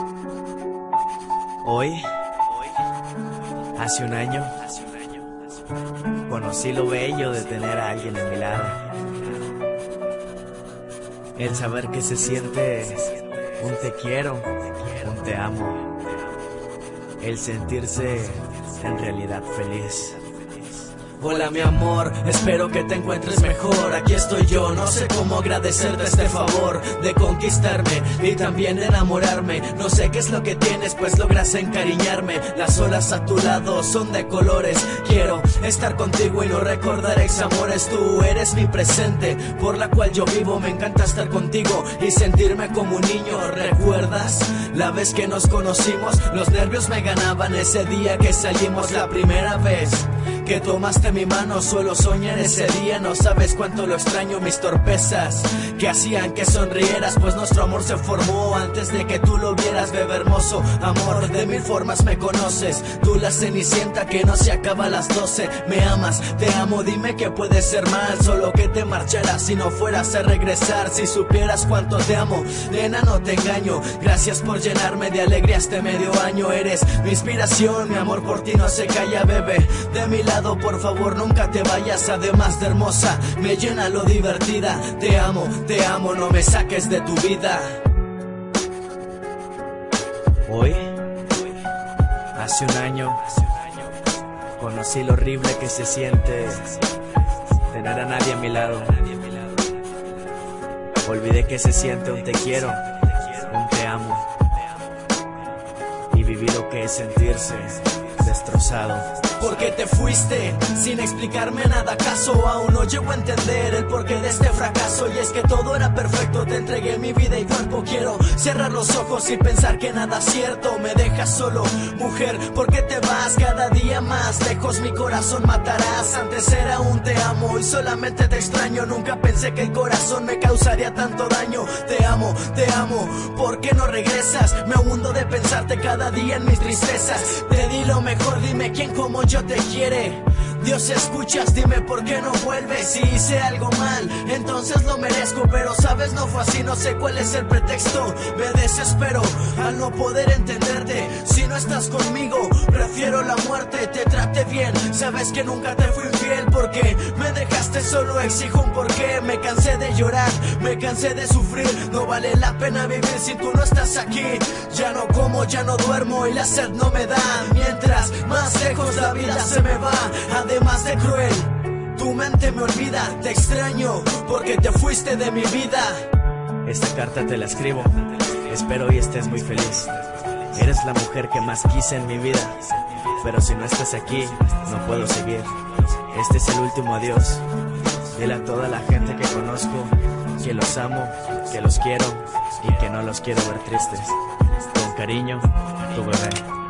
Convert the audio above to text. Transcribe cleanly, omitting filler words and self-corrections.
Hoy, hace un año, conocí lo bello de tener a alguien a mi lado. El saber que se siente un te quiero, un te amo. El sentirse en realidad feliz. Hola mi amor, espero que te encuentres mejor. Aquí estoy yo, no sé cómo agradecerte este favor de conquistarme y también enamorarme. No sé qué es lo que tienes, pues logras encariñarme. Las olas a tu lado son de colores. Quiero estar contigo y no recordar examores. Tú eres mi presente, por la cual yo vivo. Me encanta estar contigo y sentirme como un niño. ¿Recuerdas la vez que nos conocimos? Los nervios me ganaban ese día que salimos la primera vez que tomaste mi mano. Suelo soñar ese día, no sabes cuánto lo extraño. Mis torpezas que hacían que sonrieras, pues nuestro amor se formó antes de que tú lo vieras. Bebé hermoso, amor, de mil formas me conoces. Tú la cenicienta que no se acaba a las 12. Me amas, te amo, dime que puede ser mal. Solo que te marcharas si no fueras a regresar. Si supieras cuánto te amo, nena, no te engaño. Gracias por llenarme de alegría este medio año. Eres mi inspiración, mi amor por ti no se calla, bebé. De mi lado, por favor, nunca te vayas. Además de hermosa, me llena lo divertida. Te amo, no me saques de tu vida. Hoy, hace un año, conocí lo horrible que se siente tener a nadie a mi lado. Olvidé que se siente un te quiero, un te amo, y viví lo que es sentirse destrozado. Porque te fuiste sin explicarme nada. ¿Acaso aún no llego a entender el porqué de este fracaso? Y es que todo era perfecto, te entregué mi vida y cuerpo. Quiero cerrar los ojos y pensar que nada es cierto. Me dejas solo, mujer, ¿por qué te vas cada día más lejos? Mi corazón matarás. Antes era un te amo y solamente te extraño. Nunca pensé que el corazón me causaría tanto daño. Te amo, ¿por qué no regresas? Me hundo de pensarte cada día en mis tristezas. Te di lo mejor, dime quién como yo te quiere. Dios, escuchas, dime por qué no vuelves. Si hice algo mal, entonces lo merezco. Pero sabes, no fue así, no sé cuál es el pretexto. Me desespero al no poder entenderte. Si no estás conmigo, prefiero la muerte. Te traté bien, sabes que nunca te fui infiel. Porque me dejaste solo, exijo un porqué. Me cansé de llorar, me cansé de sufrir. No vale la pena vivir si tú no estás aquí. Ya no como, ya no duermo y la sed no me da. Mientras más lejos la vida se me va. Además de cruel, tu mente me olvida. Te extraño porque te fuiste de mi vida. Esta carta te la escribo, espero y estés muy feliz. Eres la mujer que más quise en mi vida, pero si no estás aquí, no puedo seguir. Este es el último adiós. Dile a toda la gente que conozco que los amo, que los quiero y que no los quiero ver tristes. Con cariño, tu bebé.